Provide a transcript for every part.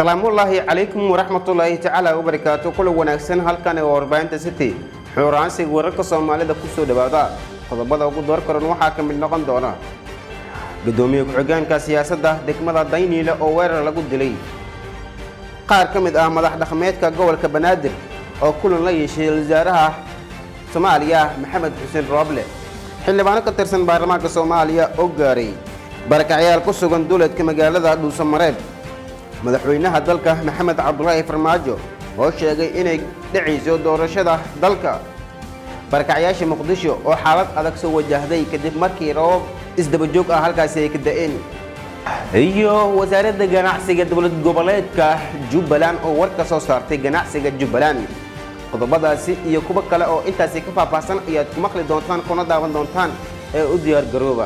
السلام الله عليكم ورحمة الله تعالى وبركاته. كل وناكسن هالكان واربعين تستي حوران سيقول ركض صومالي ده كسر دبادة قد بدأ وقد دور كرن وحاكم من نقم دونا قدومي عجان كسياسة ده دكمة ديني لأوير لقود دلي قار كمد أحمد أحد خميت كجول كبنادر أو كل لا يشيل زارها صوماليا محمد حسين رابلة حل بانا كترسن برلمان كصوماليا أوجاري بركة عيال كسر جندولة كمجال ده دوس مريب madaxweynaha dalka Maxamed Cabdullaahi Farmaajo oo sheegay inay dhiciso doorashada dalka barakacayaasha Muqdisho oo xaalad adag soo wajahday kadib markii roob isdaba joog ah halkaas ay ka da'een iyo wasaaradda ganacsiga dowlad goboleedka Jubbaland oo warka soo saartay ganacsiga Jubbaland qodobadaasi iyo kuwa kale oo intaasi ka faahfaahsan ayaad ku maqli doontaan kuna daawan doontaan ee u diyaar garooba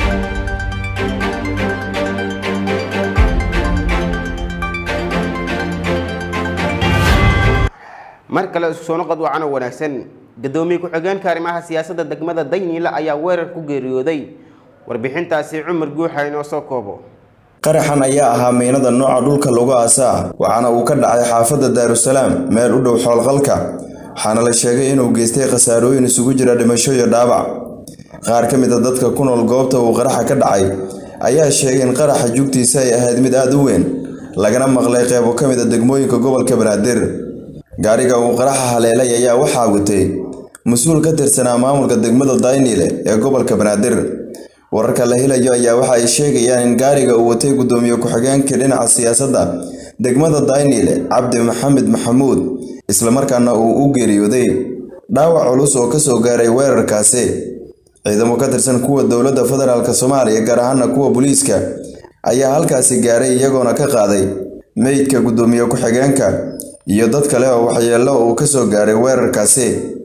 marka la soo noqdo wacan wanaagsan gadoomiye ku xigeenka arrimaha siyaasadda degmada Daynila ayaa weerar ku geeriyooday warbixintaasi Cumar Guuxa inoo soo koobo qaraxan ayaa ahaa meynada nooca dhulka lagu aasaa waxaana uu ka dhacay xaafadda Daarusalaam meel u dhow xoolqalka waxaana la sheegay inuu geystay khasaarooyin isugu jira dhimasho iyo dhaawac qaar ka mid ah dadka ku nool goobta uu qaraxa ka dhacay ayaa sheegay in qaraxa jugtiisa ay ahayd mid aad u weyn lagana maqlay qaybo ka mid ah degmooyinka gobolka Banaadir gaariga uu qaraxa haleelay ayaa waxa watay mas'uul ka tirsanaa maamulka degmada Daynile ee gobolka Banaadir wararka la helayo ayaa waxa ay sheegayaan in gaariga uu watay gudoomiye ku xigeenka dhinaca siyaasadda degmada Daynile Cabdi Maxamed Maxamuud isla markaana uu u geeriyooday dhaawac culus oo ka soo gaaray weerarkaasi ciidamo ka tirsan kuwa dowladda federaalka Soomaaliya gaar ahaan kuwa booliiska ayaa halkaasi gaaray iyagoona ka qaaday meydka gudoomiye ku xigeenka iyo dad kale oo waxyeello uu ka soo gaaray weerarkaasi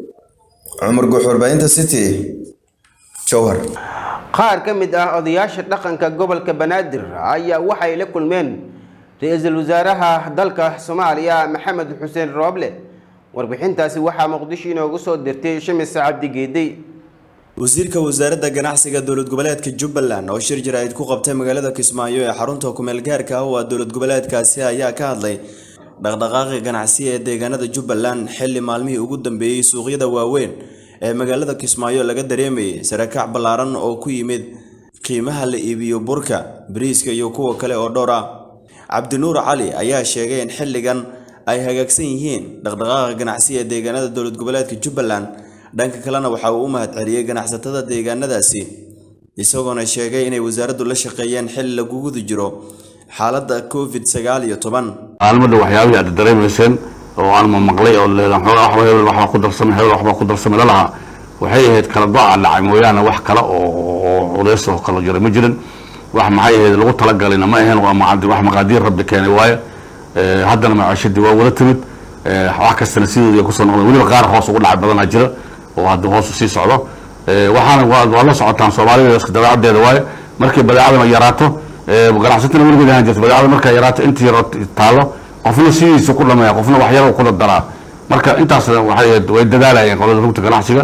Cumar Guuxa warbaahinta City Jowhar qaar ka mid ah odayaasha dhaqanka gobolka Banaadir ayaa waxay la kulmeen ra'iisul wasaaraha dalka Soomaaliya Maxamed Xuseen Rooble warbixintaasi waxa Muqdisho inoogu soo dirtay Shamis Cabdi Geeday wasiirka wasaaradda ganacsiga dowlad goboleedka Jubbaland oo shir jiraa'id ku qabtay magaalada Kismaayo ee xarunta ku meel gaarka ah waa dowlad goboleedkaasi ayaa ka hadlay dhaqdhaqaaqa ganacsi ee deegaanada Jubbaland xilli maalmihii ugu dambeeyay suuqyada waaweyn ee magaalada Kismaayo laga dareemayay sarakac ballaaran oo ku yimid qiimaha la iibiyo burka bariiska iyo kuwa kale oo dhowr ah Cabdinuur Cali ayaa sheegay in xilligan ay hagaagsan yihiin dhaqdhaqaaqa ganacsi ee deegaanada dowlad goboleedka Jubbaland dhanka kalena waxa uu u mahadceliyay ganacsatada deegaanadaasi isagoona sheegay inay wasaaraddu la shaqeeyeen xilli lagu guda jiro xaaladda COVID-19 maalmada waxyaabaha aad dareemayseen oo aan ma maqlay oo leedahay waxa ku darsamay waxba ku darsamay laha waxay ahayd kala go'a dhacay mooyaane wax kale oo culays oo kala jiray ma jirin wax maxay ahayd lagu tala galayna ma ahayn wax maqaadiir rabbi keenay waaye haddana macaashadii waa wada timid wax kasta sidoo ku soo noqday waliba qaar hoos ugu dhacay badan jira oo hadda hoos sii socdo waxaana waa la socotaan Soomaaliya iska dabacadeeda waaye markii badeecada yaraato ganacsatada weligeed aan jirto badeecada marka yaraato intii taalo qofna siiisa ku dhameeyo qofna wax yar ku daraa marka intaas way dadaalayeen qolada rugta ganacsiga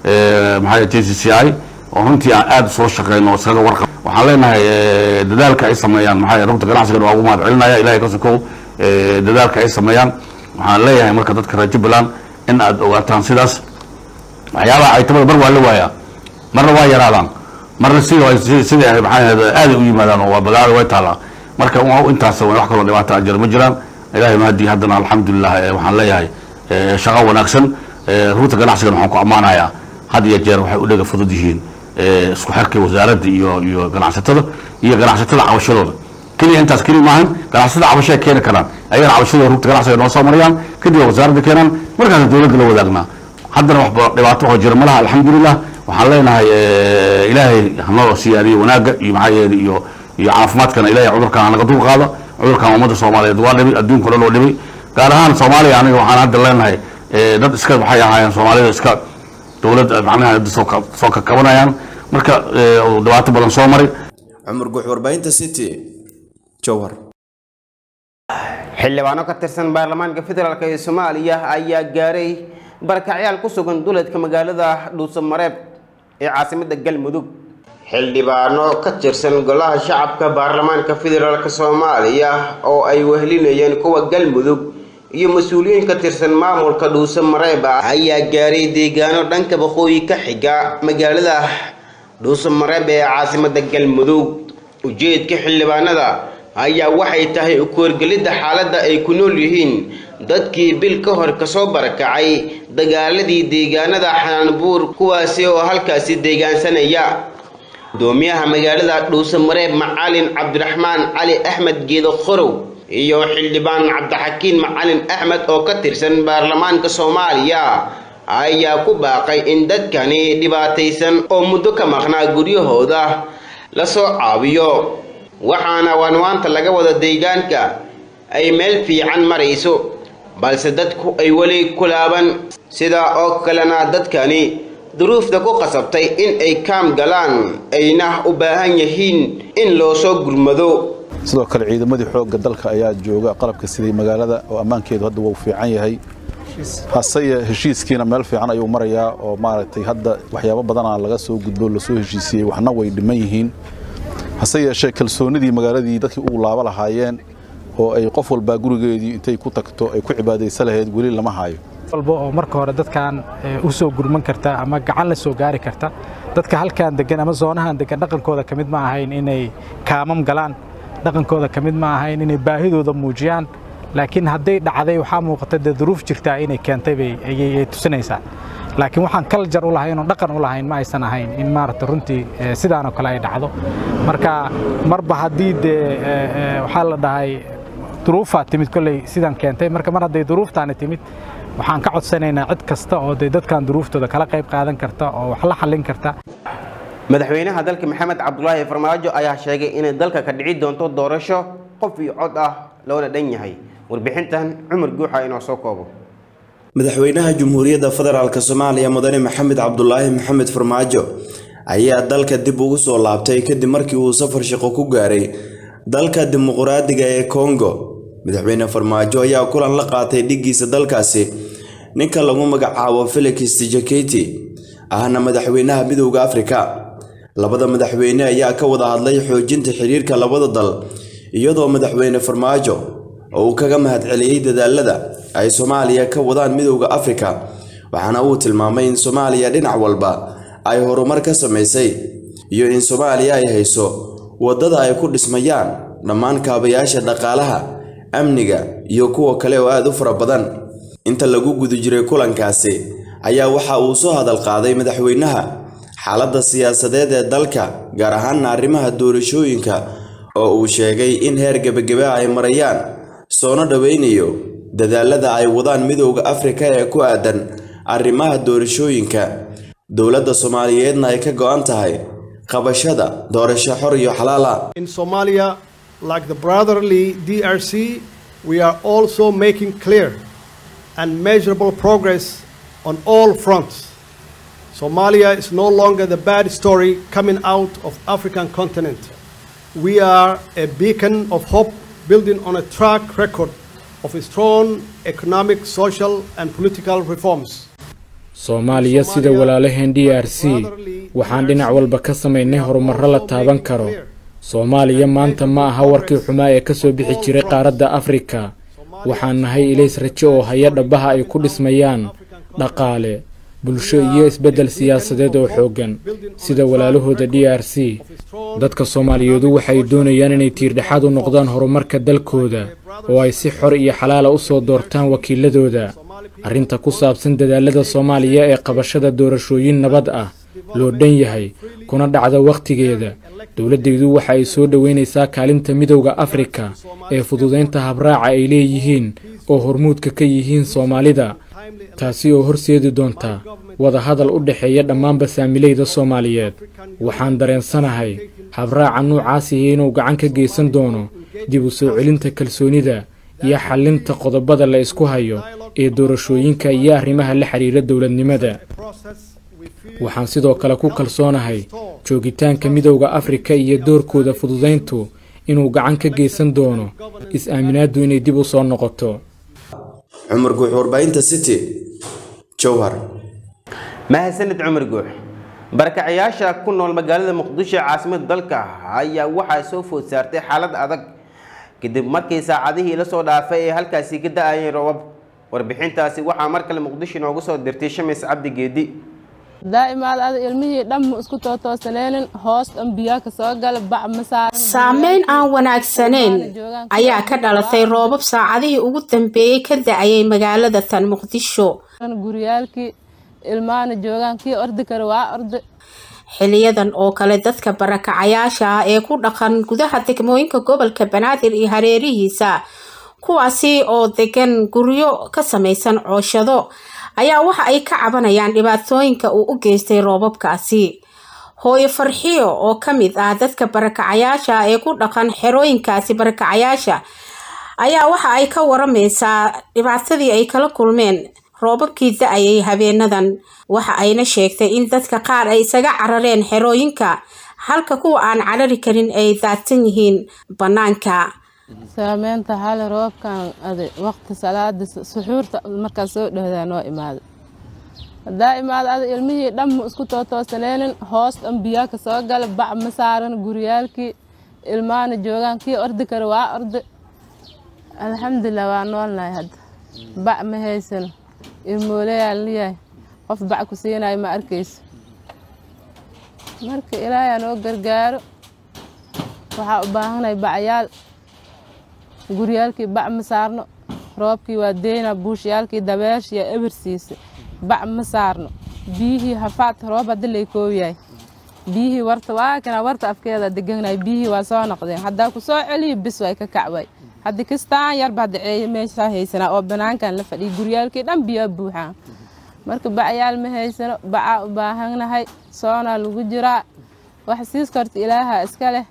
maxay TCCI oo runtii aad soo shaqeeyno isaga warqab waxaan leenahay dadaalka ay sameeyaan maxay rugta ganacsiga waa ugu mahadcelinaya ilaahay ka soo dadaalka ay sameeyaan waxaan leeyahay marka dadka reer Jubbaland in aad ogaataan sidaas waxyaabaha ay tabada bar waa la waaya marna waa yaraadaan marna sidii ay aad u yimaadaan oo badeecada way taala marka intaas wax kale dhibaato ajir ma jiraan ilaahay ma hadii haddana alxamdulillah waxaan leeyahay shaqo wanaagsan ruuta ganacsiga waxaan ku amaanayaa had iyo jeer waxay u dhaga fudud yihiin isku xirka wasaaradda iyo ganacsatada cabashadooda kaliya intaas kaliya maahan ganacsatada cabasho keen karaan ayagana cabashada ruuta ganacsiga noo soo marayaan kadib wasaaradda keenan markaas dawladda la wadaagnaa haddana wax dhibaato oo jira malaha alxamdulillah waxaan leenahay ilaahay hanoo siyaadiyo wanaaga iyo maxay iyo caafimaadkana ilaahay cudurkan naga dul qaado cudurkan ummadda Soomaaliyeed waa dhibay adduunka loo dhibay gaar ahaan Soomaaliya aniga waxaan hadda leenahay dad iska waxay ahaayeen Soomaalida iska dawladda macnaha soo ka kabanayaan marka dhibaato badan soo maray Cumar Guuxa warbaahinta City Jowhar xildhibaano ka tirsan baarlamaanka federaalka ee Soomaaliya ayaa gaaray barakacayaal ku sugan duleedka magaalada Dhuuso Mareeb ee caasimadda Galmudug xildhibaano ka tirsan golaha shacabka baarlamaanka federaalka Soomaaliya oo ay wehlinayeen kuwa Galmudug iyo mas'uuliyiin ka tirsan maamulka Dhuusamareeb ayaa gaaray deegaano dhanka waqooyi ka xiga magaalada Dhuusamareeb ee caasimadda Galmudug. ujeedka xildhibaanada ayaa waxay tahay u koorgelida xaaladda ay ku nool yihiin dadkii bil ka hor ka soo barakacay dagaaladii deegaanada Xanaanbuur kuwaasi oo halkaasi deegaansanaya. gudoomiyaha magaalada Dhuusamareeb Macalin Cabdiraxmaan Cali Axmed Geedo Khorow iyo xildhibaan Cabdixakiin Macalin Axmed oo ka tirsan baarlamaanka Soomaaliya ayaa ku baaqay in dadkani dhibaataysan oo muddo ka maqnaa guryahooda la soo caawiyo, waxaana waanwaanta laga wada deegaanka ay meel fiican marayso, balse dadku ay wali ku laaban sida oo kalena dadkani duruufta ku qasabtay in ay kaam galaan ayna u baahan yihiin in loo soo gurmado. sidoo kale ciidamadii xoogga dalka ayaa jooga qalabka sidii magaalada oo ammaankeedu hadda wuu fiican yahay, hasaya heshiiskiina meel fiican ayuu marayaa oo maaragtay hadda waxyaabo badan aan laga soo gudbo la soo heshiisiyay, waxna way dhiman yihiin. hase yeeshee kalsoonidii magaaladii dadkii uu laaba lahaayeen oo ay qof walba gurigeedii intay ku tagto ay ku cibaadaysan lahayd weli lama hayo. walba oo marka hore dadkan u soo gurman karta ama gacan la soo gaari karta dadka halkaan degan ama zoonahan degan dhaqankooda kamid ma ahayn inay kaamam galaan, dhaqankooda kamid ma ahayn inay baahidooda muujiyaan, laakiin haday dhacday waxa muuqata duruuf jirta inay keentay ay tusinaysaa. laakiin waxaan culture u lahayn oo dhaqan u lahayn ma aysan ahayn in maarta runtii sidaan oo kale ay dhacdo. marka marba hadii waxa la dhahay duruufa timid kulay sidaan keentay, marka mar haday duruuftaana timid waxaan ka codsanaynaa cid kasta oo dadkan duruuftooda kala qayb qaadan karta oo wax la xallin karta. madaxweynaha dalka Maxamed Cabdullaahi Farmaajo ayaa sheegay in dalka ka dhici doonto doorasho qof iyo cod ah loona dhan yahay. warbixintan Cumar Guuxa inoo soo koobo. madaxweynaha Jamhuuriyadda Federaalka Soomaaliya Mudane Maxamed Cabdullaahi Maxamed Farmaajo ayaa dalka dib ugu soo laabtay kadib markii uu safar shaqo ku gaaray dalka dimuqraadiga ee Congo. madaxweyne Farmaajo ayaa kulan la qaatay dhigiisa dalkaasi ninka lagu magacaabo Felix Tshisekedi ahna madaxweynaha Midowga Afrika. labada madaxweyne ayaa ka wada hadlay xoojinta xiriirka labada dal iyadoo madaxweyne Farmaajo oo kaga mahadceliyay dadaalada ay Soomaaliya ka wadaan Midowga Afrika, waxaana uu tilmaamay in Soomaaliya dhinac walba ay horumar ka sameysay iyo in Soomaaliya ay hayso wadada ay ku dhismayaan dhammaan kaabayaasha dhaqaalaha, amniga iyo kuwa kale oo aad u fara badan. inta lagu guda jiray kulankaasi ayaa waxa uu soo hadal qaaday madaxweynaha xaaladda siyaasadeed ee dalka, gaar ahaan arrimaha doorashooyinka oo uu sheegay in heer gabagaba ay marayaan soona dhaweynayo dadaalada ay wadaan Midowga Afrika ee ku aadan arrimaha doorashooyinka. dowladda Soomaaliyeedna ay ka go'an tahay qabashada doorasho xor iyo xalaal ah. In Somalia, like the brotherly DRC, we are also making clear and measurable progress on all fronts. Somalia is no longer the bad story coming out of African continent. We are a beacon of hope building on a track record of strong economic, social and political reforms. Soomaaliya sida walaalaheen DRC waxaan dhinac walba ka sameynay horumar la taaban karo. Soomaaliya maanta ma aha warkii xumaa ee ka soo bixi jiray qaaradda Afrika. waxaan nahay ilays rajo oo hay-adaha ay ku dhismayaan dhaqaale, bulsho iyo isbedel siyaasadeed oo xoogan sida walaalahooda DRC. dadka Soomaaliyeed waxay doonayaan inay tiir dhexaad u noqdaan horumarka dalkooda oo ay si xor iyo xalaal ah u soo doortaan wakiiladooda. arrinta ku saabsan dadaalada Soomaaliya ee qabashada doorashooyin nabad ah loo dhan yahay kuna dhacda waqtigeeda, dawladdeedu waxa ay soo dhaweynaysaa kaalinta Midowga Afrika ee fududeynta habraaca ay leeyihiin oo hormuudka ka yihiin Soomaalida, taasi oo horseedi doonta wada hadal u dhaxeeya dhammaan basaamilayda Soomaaliyeed. waxaan dareensanahay habraaca noocaasi inuu gacan ka geysan doono dib u soo celinta kalsoonida iyo xallinta qodobada la isku hayo ee doorashooyinka iyo arrimaha la xiriira dawladnimada. waxaan sidoo kale ku kalsoonahay joogitaanka Midowga Afrika iyo doorkooda fududeyntu inuu gacan ka geysan doono is-aaminaadu inay dib u soo noqoto. Cumar Guux, warbaahinta City, Jowhar. mahadsanid Cumar Guux. barakacayaasha ku nool magaalada muqdisho caasimada dalka ayaa waxaa soo food saartay xaalad adag kadib markii saacadihii la soo dhaafay ee halkaasi ka da'ayeen roobab warbixintaasi waxaa mar kale muqdisho noogu soo dirtay Shamis Cabdi Geedi daa'imaad ilmihii dhammu isku toosneenin hoos biyo ka soo gal bac masaaran saameyn aan wanaagsaneyn ayaa ka dhalatay roobab saacadihii ugu dambeeyay ka da'ayay magaalada tan muqdisho guriyaalkii ilmaana joogankii ordi kara waa ordi xiliyadan oo kale dadka barakacayaasha ah ee ku dhaqan gudaha degmooyinka gobolka Banaadir iyo hareerihiisa kuwaasi oo degan guryo ka samaysan cooshado ayaa waxa ay ka cabanayaan dhibaatooyinka uu u geystay roobabkaasi hooyo farxiyo oo kamid ah dadka barakacayaasha ee ku dhaqan xerooyinkaasi barakacayaasha ayaa waxa ay ka waramaysaa dhibaatadii ay kala kulmeen roobabkii da'ayay habeenadan waxa ayna sheegtay in dadka qaar ay isaga carareen xerooyinka halka kuwa aan carari karin ay daadsan yihiin banaanka saameynta hal roobkan waqti salaada suxuurta marka soo dhahdaan oo imaad ilmihii dhammu isku toosneenin hoos biyo ka soo gal bac masaaran guriyaalkii ilmaana joogankii ordi kara waa ordi alxamdulillah waa noolnahay hadda bac ma haysan ilmooleyaal leeyahay qof bac ku siinay ma arkayso marka ilaahay noo gargaaro waxa u baahanay bacyaal guriyaalkii bac ma saarno roobkii waa deena buushiyaalkii dabeeshiya ebersiisa bac ma saarno biyihii hafaad roob hadda lay kooyahay biyihii warta waa kana warta afkeeda deganay biyihii waa soo noqdeen hadda ku soo celiyo bis way ka kacway hadda kistaan yar baad meesha haysana oo banaankan la fadhiyo guriyaalkii dhan biyo buuxaan marka bacyaal ma haysano baca u baahanahay soona lagu jiraa wax siis karta ilaaha iska leh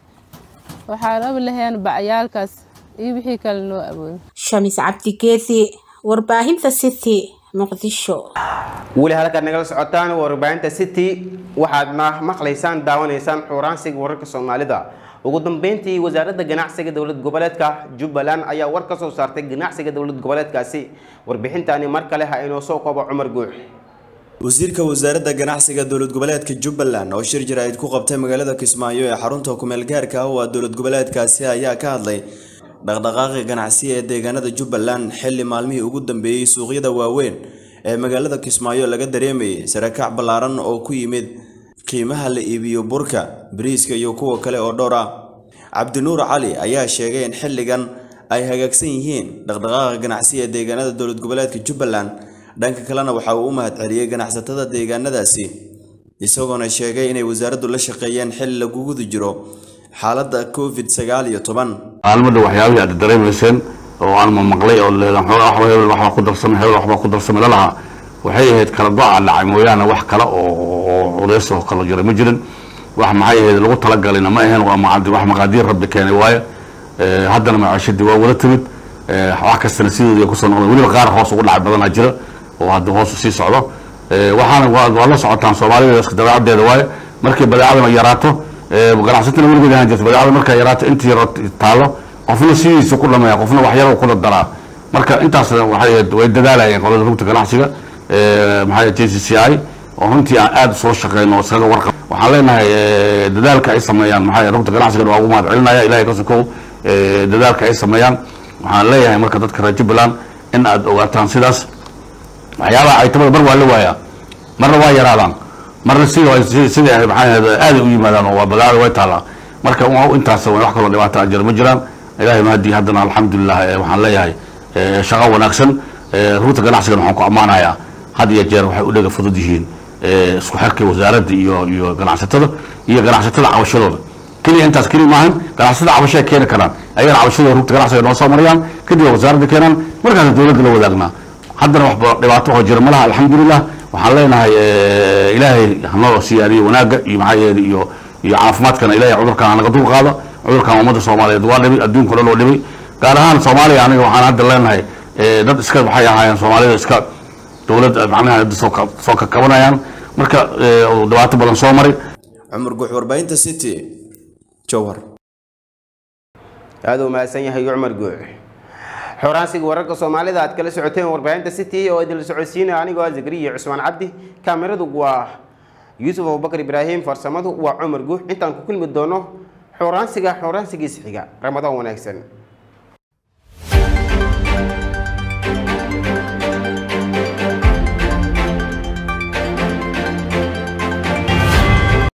waxa rab laheen bacyaalkaas iyo wixii kale noo awood Shamis Cabdi Geedi warbaahinta City Muqdisho wali halka naga socotaan warbaahinta City waxaadna maqlaysaan daawanaysaan xuraansiga wararka Soomaalida ugu dambeyntii wasaaradda ganacsiga dawlad goboleedka Jubbaland ayaa war ka soo saartay ganacsiga dawlad goboleedkaasi warbixintaani mar kale ha inoo soo qabo Cumar Guux wasiirka wasaaradda ganacsiga dawlad goboleedka Jubbaland oo shir jiraa'id ku qabtay magaalada Kismaayo ee xarunta ku meel gaarka ah oo dawlad goboleedkaasi ayaa ka hadlay dhaqdhaqaaqa ganacsi ee deegaanada Jubbaland xilli maalmihii ugu dambeeyay suuqyada waaweyn ee magaalada Kismaayo laga dareemayay sarakac ballaaran oo ku yimid qiimaha la iibiyo burka bariiska iyo kuwa kale oo dhowr ah Cabdinuur Cali ayaa sheegay in xilligan ay hagaagsan yihiin dhaqdhaqaaqa ganacsi ee deegaanada dawlad goboleedka Jubbaland dhanka kalena waxa uu u mahadceliyay ganacsatada deegaanadaasi isagoo sheegay inay wasaaraddu la shaqeeyeen xilli lagu guda jiro xaaladda COVID-19 maalmada waxyaabihii aad dareemayseen oo aan maqlay oo leedahay waxba ku darsan waxba ku darsan laha waxay ahayd kala go'a dhacay mooyaane wax kale oo culays oo kala jira ma jirin wax maxay ahayd lagu talagalay ma ahayn waa wax maqaadiir rabbi keenay waaye haddana maciishadii waa wada timid wax kastana sidii ku soo noqday waliba qaar hoos ugu dhacay badan jira oo hadda hoos u sii socdo waxaana waa la socotaan Soomaalida iska dabeecadeeda waaye markii badeecada yaraato ganacsatada weligeed ahaan jirtay badeecada markay yaraato intii yar taalo qofna sidiisa ku dhameeya qofna wax yar ku daraa marka intaas waxay way dadaalayeen qolada rugta ganacsiga maxay TCCI oo runtii aan aad soo shaqeeyno isaga warqab waxaan leenahay dadaalka ay sameeyaan maxay rugta ganacsiga waa ugu mahadcelinaya ilaahay ka soo dadaalka ay sameeyaan waxaan leeyahay marka dadka reer Jubbaland in aad ogaataan sidaas waxyaabaha ay tabada bar waa la waayaa marna waa yaraadaan marna sida maxay aad u yimaadaan oo badeecada way taala marka intaas wax kale dhibaato ajir ma jiraan ilaahay ma hadii haddana alxamdulillah waxaan leeyahay shaqo wanaagsan rugta ganacsiga waxaan ku amaanayaa had iyo jeer waxay u dhaga fudud yihiin isku xirka wasaaradda iyo ganacsatada cabashadooda kaliya intaas kaliya maahan ganacsatada cabashay keeni karaan ayagana cabashadooda rugta ganacsiga noo soo marayaan kadib wasaaradda keenaan markaas dawladda la wadaagnaa haddana waxba dhibaato oo jira malaha alxamdulillah waxaan leenahay ilaahay hanoo siyaadiyo wanaaga iyo maxay iyo caafimaadkana ilaahay cudurkan naga dul qaado cudurkan ummadda Soomaaliyeed waa dhibay adduunka dhan oo dhibay gaar ahaan Soomaaliya aniga waxaan hadda leenahay dad iska waxay ahaayeen Soomaalida iska dawlad macnaha soo ka kabanayaan marka dhibaato badan soo maray Cumar Guux warbaahinta City Jowhar aad u mahadsan yahay Cumar Guux xuraansiga wararka Soomaalida aad kala socoteen warbaahinta City oo idil socodsiinay anigoo Zakariya Cusmaan Cabdi kaamiradu waa yuusuf abubakar ibraahim farsamadu waa cumar guux intaan ku kulmi doono xoraansigiisa xiga ramadaan wanaagsan